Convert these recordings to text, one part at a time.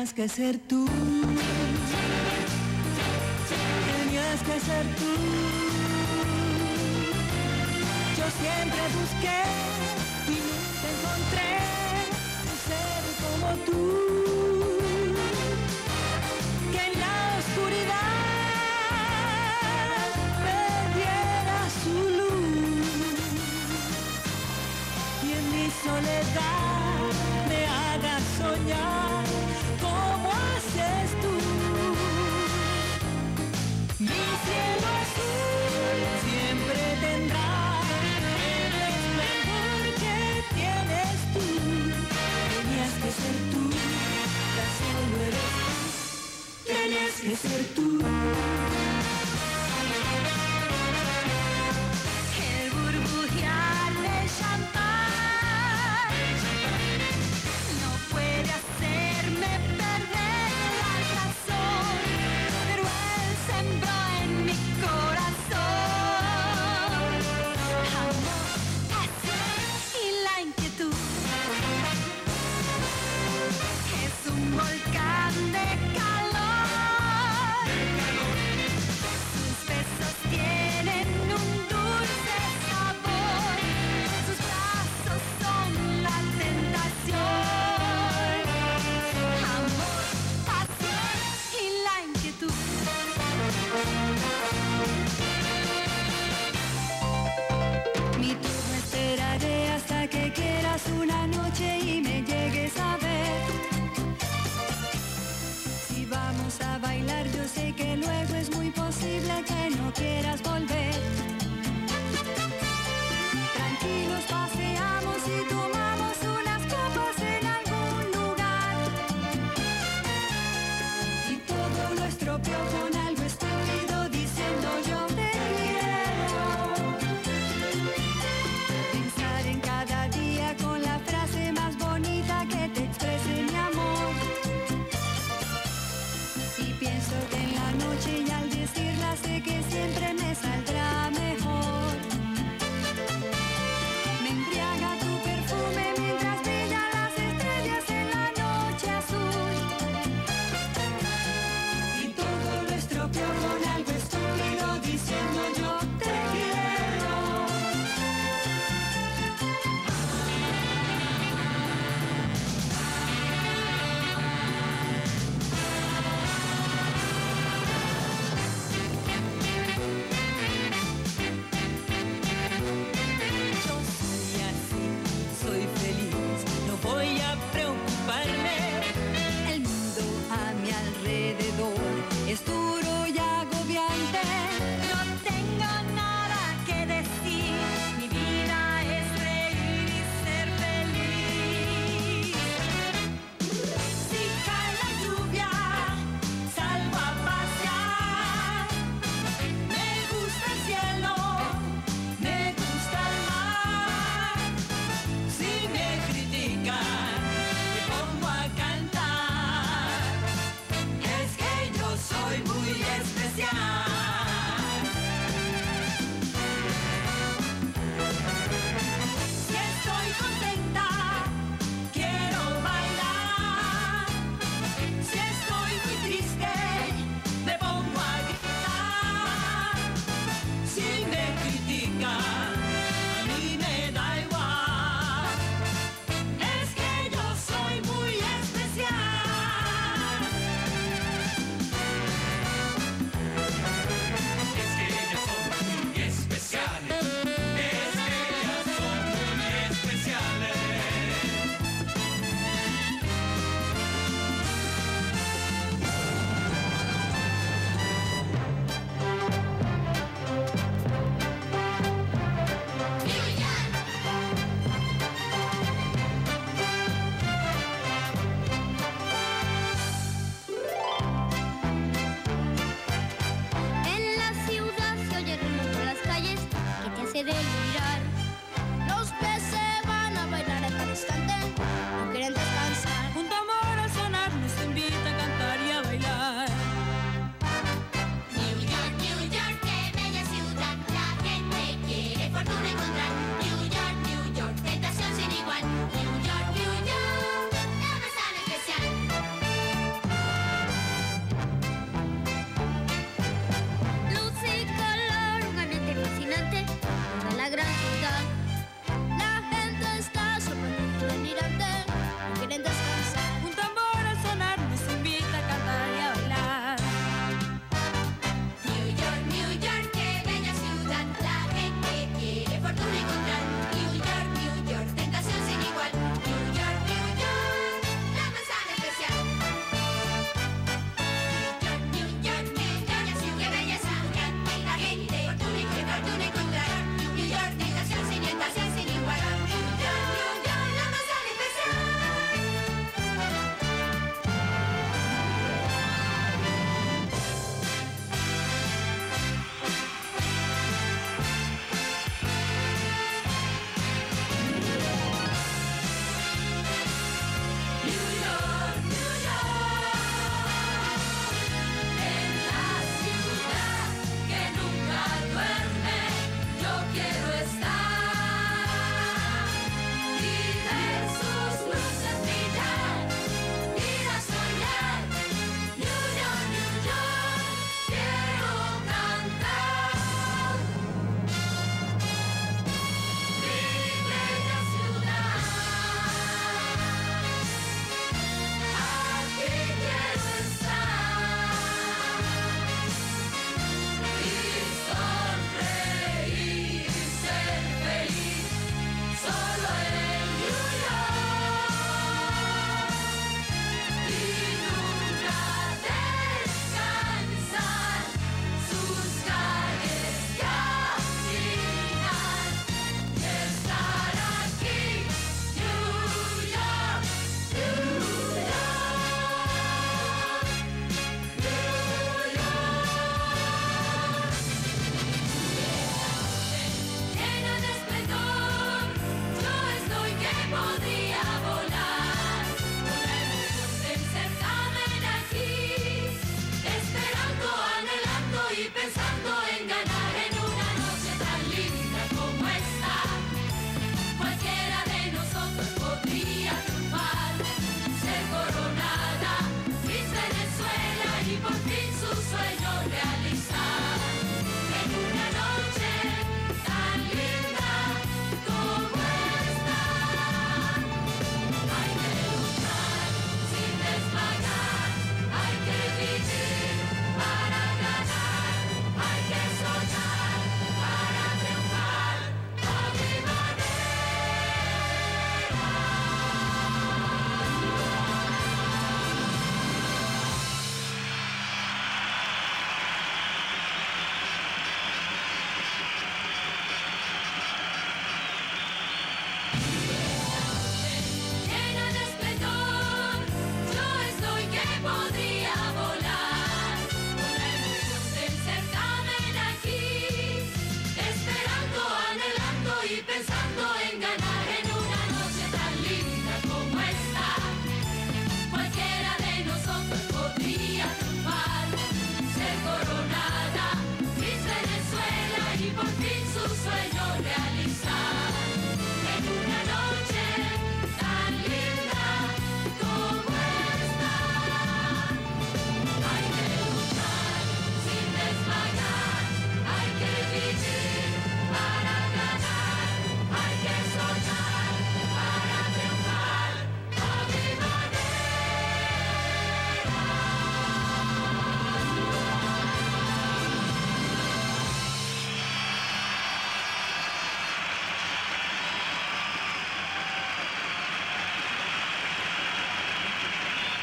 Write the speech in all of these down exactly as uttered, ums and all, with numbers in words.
Tenías que ser tú, tenías que ser tú. Yo siempre busqué y nunca encontré un ser como tú, que en la oscuridad me diera su luz y en mi soledad me haga soñar como haces tú. Mi cielo azul siempre tendrá el esplendor que tienes tú. Tenías que ser tú, tan solo eres tú. Tenías que ser tú. El burbujear del champán no puede hacerme perder la razón, pero él sembró en mi corazón amor, pasión y la inquietud. Es un volcán de calor, sus besos tienen un dulce sabor, sus brazos son la tentación, amor, pasión y la inquietud. Mi turno esperaré hasta que quieras una noche y me llegues a ver. Si vamos a bailar, yo sé que luego es muy posible que no quieras volver. Tranquilos paseamos y tomamos unas copas en algún lugar, y todo lo estropeo con algo estúpido diciendo yo te quiero. Pensar en cada día con la frase más bonita que te exprese mi amor. Y pienso que en la noche y al decirla sé que siempre me saldrá mejor. Me embriaga tu perfume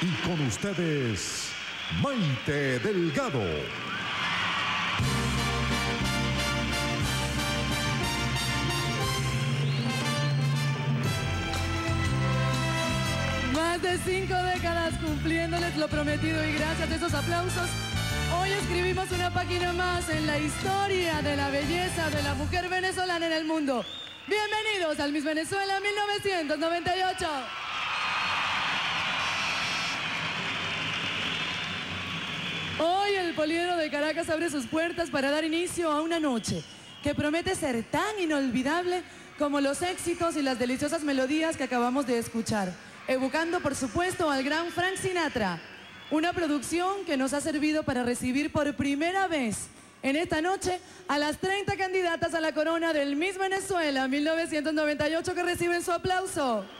Y con ustedes, Maite Delgado. Más de cinco décadas cumpliéndoles lo prometido y gracias a esos aplausos, hoy escribimos una página más en la historia de la belleza de la mujer venezolana en el mundo. Bienvenidos al Miss Venezuela mil novecientos noventa y ocho. Hoy el Poliedro de Caracas abre sus puertas para dar inicio a una noche que promete ser tan inolvidable como los éxitos y las deliciosas melodías que acabamos de escuchar, evocando por supuesto al gran Frank Sinatra, una producción que nos ha servido para recibir por primera vez en esta noche a las treinta candidatas a la corona del Miss Venezuela mil novecientos noventa y ocho que reciben su aplauso.